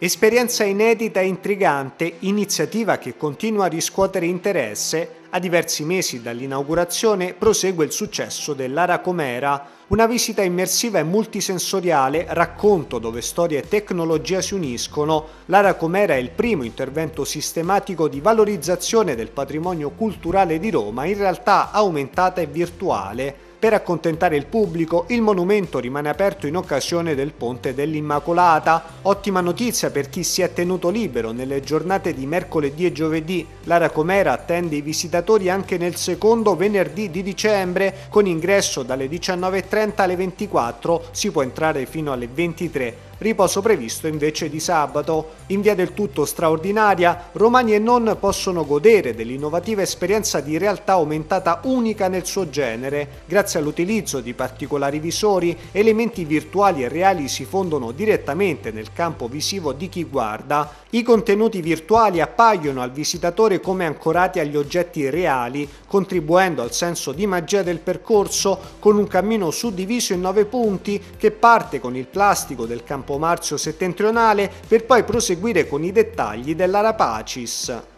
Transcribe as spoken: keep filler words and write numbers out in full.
Esperienza inedita e intrigante, iniziativa che continua a riscuotere interesse. A diversi mesi dall'inaugurazione prosegue il successo dell'Ara Comera, una visita immersiva e multisensoriale, racconto dove storia e tecnologia si uniscono. L'Ara Comera è il primo intervento sistematico di valorizzazione del patrimonio culturale di Roma, in realtà aumentata e virtuale. Per accontentare il pubblico, il monumento rimane aperto in occasione del Ponte dell'Immacolata. Ottima notizia per chi si è tenuto libero nelle giornate di mercoledì e giovedì. L'Ara Comera attende i visitatori anche nel secondo venerdì di dicembre, con ingresso dalle diciannove e trenta alle ventiquattro, si può entrare fino alle ventitré. Riposo previsto invece di sabato. In via del tutto straordinaria, romani e non possono godere dell'innovativa esperienza di realtà aumentata unica nel suo genere. Grazie all'utilizzo di particolari visori, elementi virtuali e reali si fondono direttamente nel campo visivo di chi guarda. I contenuti virtuali appaiono al visitatore come ancorati agli oggetti reali, contribuendo al senso di magia del percorso con un cammino suddiviso in nove punti che parte con il plastico del Campo Marzio settentrionale per poi proseguire con i dettagli dell'Ara Pacis.